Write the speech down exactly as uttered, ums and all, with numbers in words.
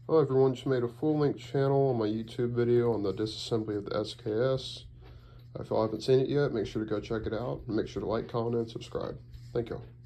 Hello everyone, just made a full-length channel on my YouTube video on the disassembly of the S K S. If y'all haven't seen it yet, make sure to go check it out. And make sure to like, comment, and subscribe. Thank y'all.